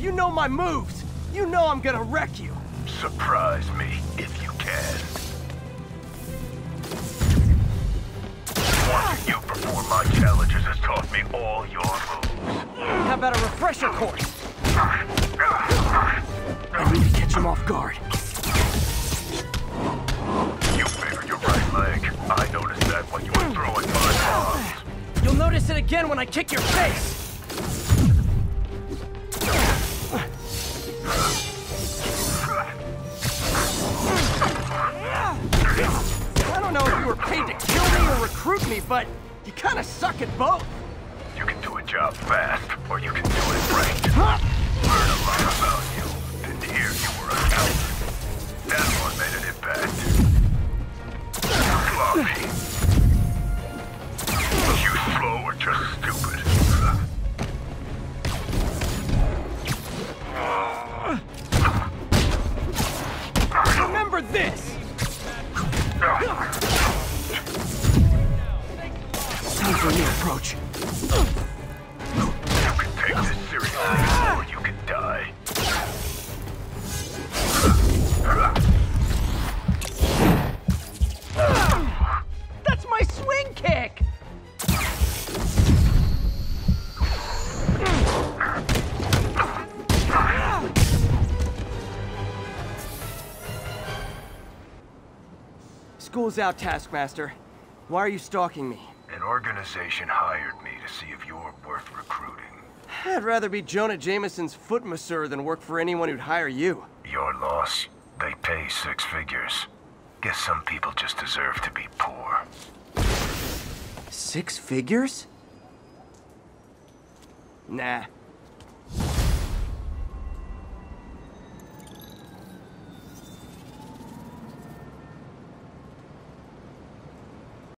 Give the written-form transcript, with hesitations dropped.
You know my moves. You know I'm gonna wreck you. Surprise me, if you can. Watching you perform my challenges has taught me all your moves. How about a refresher course? I need to catch him off guard. You favor your right leg. I noticed that when you were throwing my bombs. You'll notice it again when I kick your face. I don't know if you were paid to kill me or recruit me, but you kind of suck at both. You can do a job fast, or you can do it right. Learn a lot about you. Didn't hear you were a coward. That one made an impact. Sloppy. You slow or just stupid. Remember this! Time for a new approach. You can take this seriously, or you can die. That's my swing kick! School's out, Taskmaster. Why are you stalking me? An organization hired me to see if you're worth recruiting. I'd rather be Jonah Jameson's foot masseur than work for anyone who'd hire you. Your loss. They pay 6 figures. Guess some people just deserve to be poor. 6 figures? Nah,